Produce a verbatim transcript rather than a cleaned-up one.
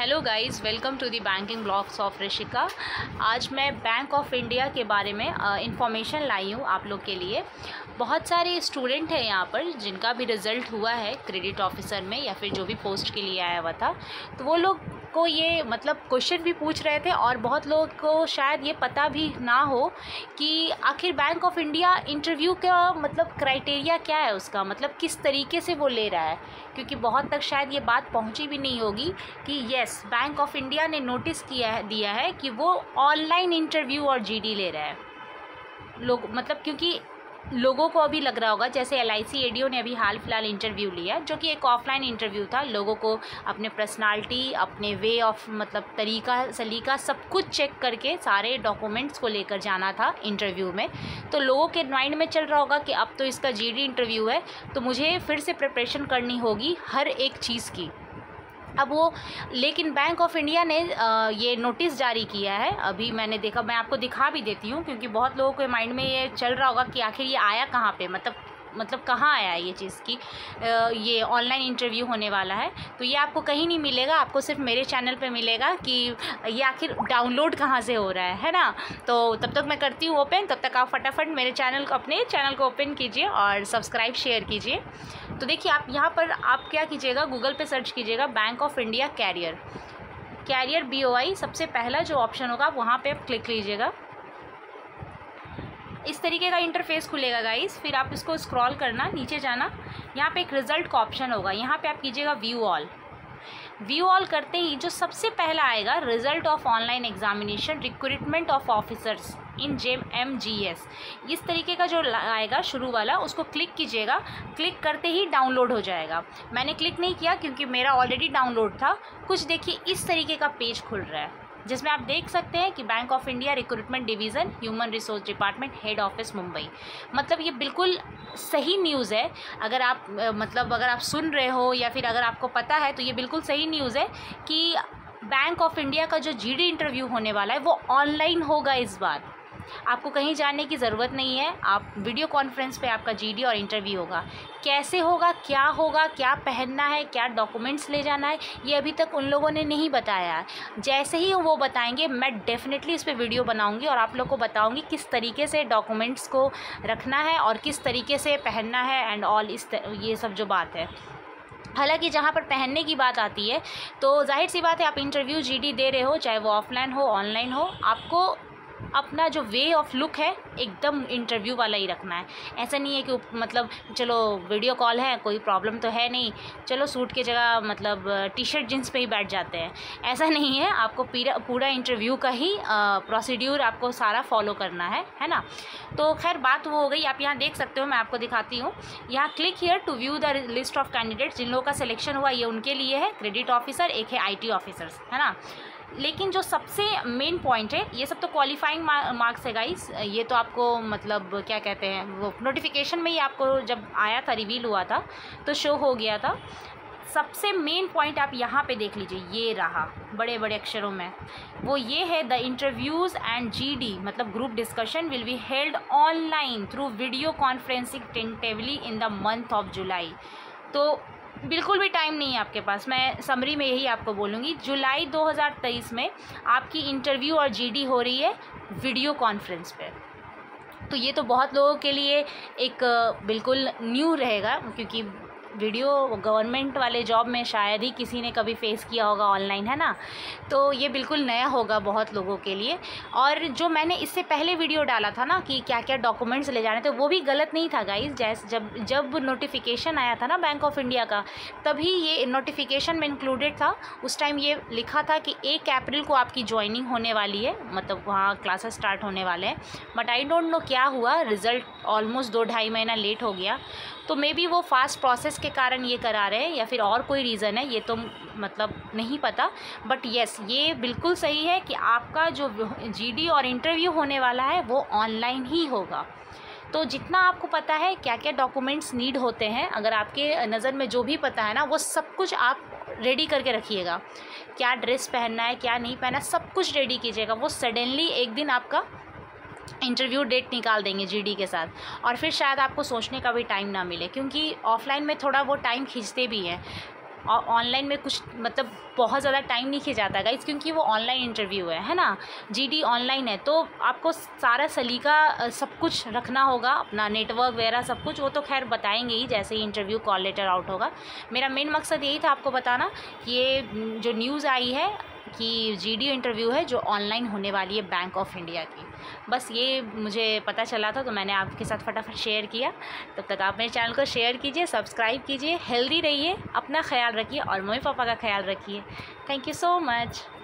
Hello guys, welcome to the banking blogs of Rishika. आज मैं bank of India के बारे में इंफॉर्मेशन लाई हूँ आप लोग के लिए। बहुत सारे स्टूडेंट हैं यहाँ पर जिनका भी रिज़ल्ट हुआ है क्रेडिट ऑफिसर में या फिर जो भी पोस्ट के लिए आया हुआ था, तो वो लोग को ये मतलब क्वेश्चन भी पूछ रहे थे और बहुत लोगों को शायद ये पता भी ना हो कि आखिर बैंक ऑफ इंडिया इंटरव्यू का मतलब क्राइटेरिया क्या है, उसका मतलब किस तरीके से वो ले रहा है, क्योंकि बहुत तक शायद ये बात पहुंची भी नहीं होगी कि यस, बैंक ऑफ इंडिया ने नोटिस किया है दिया है कि वो ऑनलाइन इंटरव्यू और जीडी ले रहा है लोग। मतलब क्योंकि लोगों को अभी लग रहा होगा जैसे L I C A D O ने अभी हाल फिलहाल इंटरव्यू लिया जो कि एक ऑफलाइन इंटरव्यू था। लोगों को अपने पर्सनालिटी, अपने वे ऑफ मतलब तरीका सलीका सब कुछ चेक करके सारे डॉक्यूमेंट्स को लेकर जाना था इंटरव्यू में। तो लोगों के माइंड में चल रहा होगा कि अब तो इसका जी डी इंटरव्यू है, तो मुझे फिर से प्रिपरेशन करनी होगी हर एक चीज़ की। अब वो लेकिन बैंक ऑफ इंडिया ने आ, ये नोटिस जारी किया है। अभी मैंने देखा, मैं आपको दिखा भी देती हूँ क्योंकि बहुत लोगों के माइंड में ये चल रहा होगा कि आखिर ये आया कहाँ पे, मतलब मतलब कहाँ आया ये चीज़ की आ, ये ऑनलाइन इंटरव्यू होने वाला है। तो ये आपको कहीं नहीं मिलेगा, आपको सिर्फ मेरे चैनल पे मिलेगा कि ये आखिर डाउनलोड कहाँ से हो रहा है है ना। तो तब तक मैं करती हूँ ओपन, तब तक आप फटाफट मेरे चैनल को अपने चैनल को ओपन कीजिए और सब्सक्राइब शेयर कीजिए। तो देखिए, आप यहाँ पर आप क्या कीजिएगा, गूगल पे सर्च कीजिएगा bank of India career career B O I, सबसे पहला जो ऑप्शन होगा वहाँ पे आप क्लिक कीजिएगा। इस तरीके का इंटरफेस खुलेगा गाइस। फिर आप इसको स्क्रॉल करना, नीचे जाना, यहाँ पे एक रिज़ल्ट का ऑप्शन होगा, यहाँ पे आप कीजिएगा व्यू ऑल। व्यू ऑल करते ही जो सबसे पहला आएगा, result of online examination recruitment of officers in J M G S, इस तरीके का जो आएगा शुरू वाला, उसको क्लिक कीजिएगा। क्लिक करते ही डाउनलोड हो जाएगा। मैंने क्लिक नहीं किया क्योंकि मेरा ऑलरेडी डाउनलोड था। कुछ देखिए इस तरीके का पेज खुल रहा है जिसमें आप देख सकते हैं कि bank of India recruitment division, human resource department, head office Mumbai. मतलब ये बिल्कुल सही न्यूज़ है। अगर आप मतलब अगर आप सुन रहे हो या फिर अगर आपको पता है तो ये बिल्कुल सही न्यूज़ है कि बैंक ऑफ इंडिया का जो जी डी इंटरव्यू होने वाला है वो ऑनलाइन होगा इस बार। आपको कहीं जाने की ज़रूरत नहीं है, आप वीडियो कॉन्फ्रेंस पे आपका जी डी और इंटरव्यू होगा। कैसे होगा, क्या होगा, क्या पहनना है, क्या डॉक्यूमेंट्स ले जाना है, ये अभी तक उन लोगों ने नहीं बताया है। जैसे ही वो बताएंगे मैं डेफिनेटली इस पे वीडियो बनाऊंगी और आप लोग को बताऊंगी किस तरीके से डॉक्यूमेंट्स को रखना है और किस तरीके से पहनना है एंड ऑल, इस ये सब जो बात है। हालांकि जहाँ पर पहनने की बात आती है तो जाहिर सी बात है, आप इंटरव्यू जी डी दे रहे हो, चाहे वो ऑफलाइन हो ऑनलाइन हो, आपको अपना जो वे ऑफ लुक है एकदम इंटरव्यू वाला ही रखना है। ऐसा नहीं है कि मतलब चलो वीडियो कॉल है, कोई प्रॉब्लम तो है नहीं, चलो सूट की जगह मतलब टी शर्ट जींस पे ही बैठ जाते हैं, ऐसा नहीं है। आपको पूरा पूरा इंटरव्यू का ही प्रोसीड्यूर आपको सारा फॉलो करना है है ना। तो खैर बात वो हो गई। आप यहाँ देख सकते हो, मैं आपको दिखाती हूँ। यहाँ click here to view the list of candidates. जिन लोगों का सिलेक्शन हुआ ये उनके लिए है, क्रेडिट ऑफिसर, एक है आई टी ऑफिसर्स, है ना। लेकिन जो सबसे मेन पॉइंट है, ये सब तो क्वालिफाइंग मार्क्स है गाइस, ये तो आपको मतलब क्या कहते हैं, वो नोटिफिकेशन में ही आपको जब आया था, रिवील हुआ था तो शो हो गया था। सबसे मेन पॉइंट आप यहाँ पे देख लीजिए, ये रहा बड़े बड़े अक्षरों में, वो ये है, the interviews and G D मतलब group discussion will be held online through video conferencing tentatively in the month of July. तो बिल्कुल भी टाइम नहीं है आपके पास। मैं समरी में यही आपको बोलूँगी, जुलाई दो हज़ार तेईस में आपकी इंटरव्यू और जी डी हो रही है वीडियो कॉन्फ्रेंस पे। तो ये तो बहुत लोगों के लिए एक बिल्कुल न्यू रहेगा, क्योंकि वीडियो गवर्नमेंट वाले जॉब में शायद ही किसी ने कभी फेस किया होगा ऑनलाइन, है ना। तो ये बिल्कुल नया होगा बहुत लोगों के लिए। और जो मैंने इससे पहले वीडियो डाला था ना कि क्या क्या डॉक्यूमेंट्स ले जाने थे, वो भी गलत नहीं था गाइस। जैसे जब जब नोटिफिकेशन आया था ना बैंक ऑफ इंडिया का, तभी ये नोटिफिकेशन में इंक्लूडेड था। उस टाइम ये लिखा था कि एक अप्रैल को आपकी ज्वाइनिंग होने वाली है, मतलब वहाँ क्लासेस स्टार्ट होने वाले हैं। बट आई डोंट नो क्या हुआ, रिज़ल्ट ऑलमोस्ट दो ढाई महीना लेट हो गया। तो मे बी वो फास्ट प्रोसेस के कारण ये करा रहे हैं या फिर और कोई रीज़न है, ये तो मतलब नहीं पता। बट येस, ये बिल्कुल सही है कि आपका जो जी डी और इंटरव्यू होने वाला है वो ऑनलाइन ही होगा। तो जितना आपको पता है क्या क्या डॉक्यूमेंट्स नीड होते हैं, अगर आपके नज़र में जो भी पता है ना, वो सब कुछ आप रेडी करके रखिएगा। क्या ड्रेस पहनना है, क्या नहीं पहनना, सब कुछ रेडी कीजिएगा। वो सडनली एक दिन आपका इंटरव्यू डेट निकाल देंगे जी डी के साथ, और फिर शायद आपको सोचने का भी टाइम ना मिले, क्योंकि ऑफलाइन में थोड़ा वो टाइम खींचते भी हैं। और ऑनलाइन में कुछ मतलब बहुत ज़्यादा टाइम नहीं खिंच जाता गाइस, क्योंकि वो ऑनलाइन इंटरव्यू है है ना, जीडी ऑनलाइन है, तो आपको सारा सलीका सब कुछ रखना होगा, अपना नेटवर्क वगैरह सब कुछ, वो तो खैर बताएंगे ही जैसे ही इंटरव्यू कॉल लेटर आउट होगा। मेरा मेन मकसद यही था आपको बताना कि ये जो न्यूज़ आई है कि जीडी इंटरव्यू है जो ऑनलाइन होने वाली है बैंक ऑफ इंडिया की, बस ये मुझे पता चला था तो मैंने आपके साथ फटाफट शेयर किया। तब तक आप मेरे चैनल को शेयर कीजिए, सब्सक्राइब कीजिए, हेल्दी रहिए, अपना ख्याल रखिए और मम्मी पापा का ख्याल रखिए। Thank you so much.